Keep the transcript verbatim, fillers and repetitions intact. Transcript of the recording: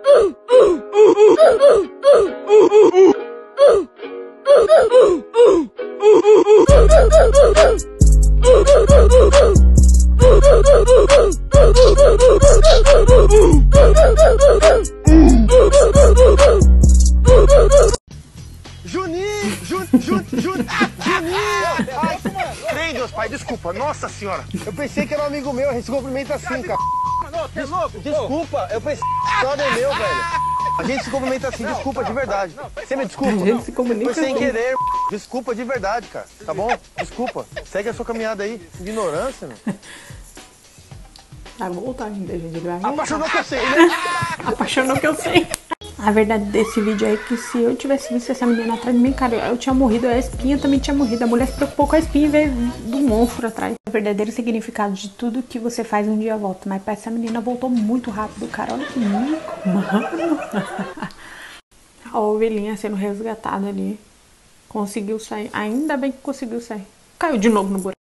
Juninho! Jun, Jun, Jun, Juninho! Ai, meu Deus, pai, desculpa. Nossa senhora. Eu pensei que era um amigo meu. A gente se cumprimenta assim, cara. Des desculpa, eu pensei que era um meu, velho. A gente se cumprimenta assim, desculpa de verdade. Você me desculpa? A gente se comunica Foi sem assim. querer. Desculpa de verdade, cara. Tá bom? Desculpa. Segue a sua caminhada aí. Ignorância, meu. Vai voltar ainda, gente. Ele vai voltar. Apaixonou que eu sei, né? Apaixonou que eu sei. A verdade desse vídeo é que se eu tivesse visto essa menina atrás de mim, cara, eu tinha morrido, a espinha também tinha morrido. A mulher se preocupou com a espinha e veio do monstro atrás. O verdadeiro significado de tudo que você faz um dia volta. Mas pra essa menina voltou muito rápido, cara. Olha que mico, mano. A ovelhinha sendo resgatada ali. Conseguiu sair. Ainda bem que conseguiu sair. Caiu de novo no buraco.